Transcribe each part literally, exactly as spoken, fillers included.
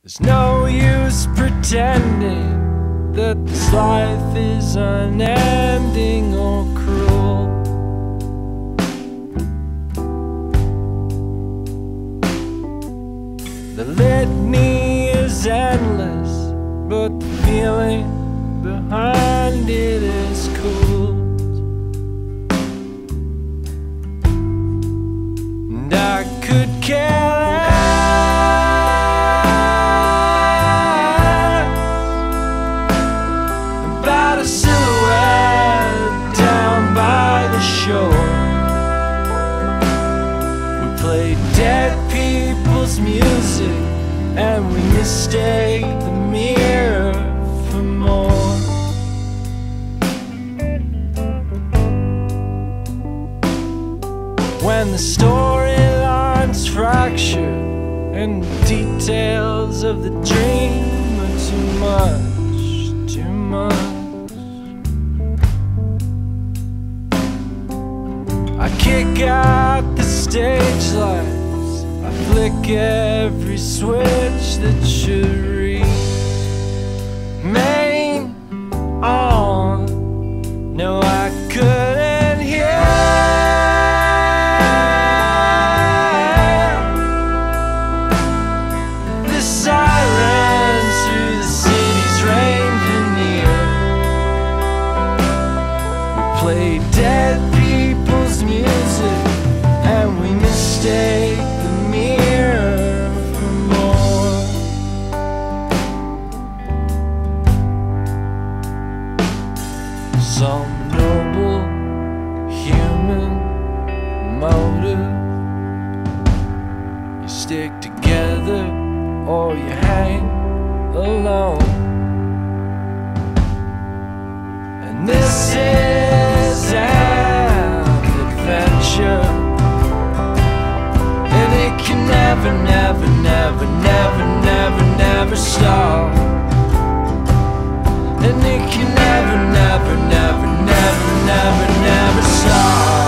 There's no use pretending that this life is unending or cruel. The litany is endless, but the feeling behind it is cool. And I could care silhouette down by the shore. We played dead people's music and we mistake the mirror for more. When the storyline's fractured and the details of the dream are too much, too much, I kick out the stage lights, I flick every switch that should remain on. No, I couldn't hear the sirens through the city's rain veneer. We played dead people's music and we mistake the mirror for more. Some noble human motive, you stick together or you hang alone. And this is an adventure, and it can never, never, never, never, never, never stop. And it can never, never, never, never, never, never stop.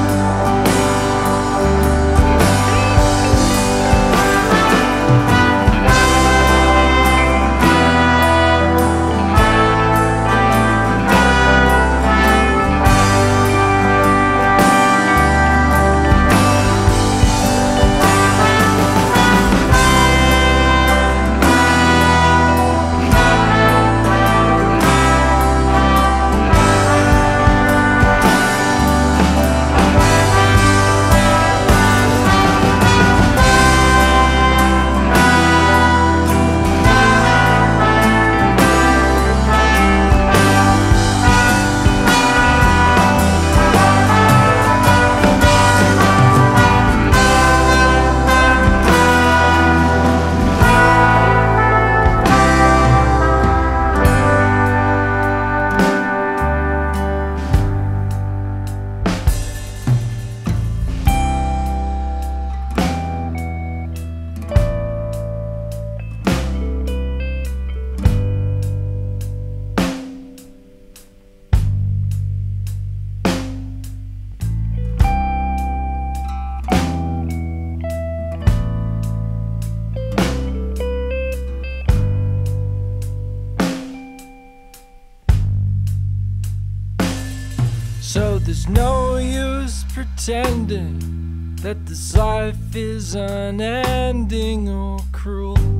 So there's no use pretending that this life is unending or cruel.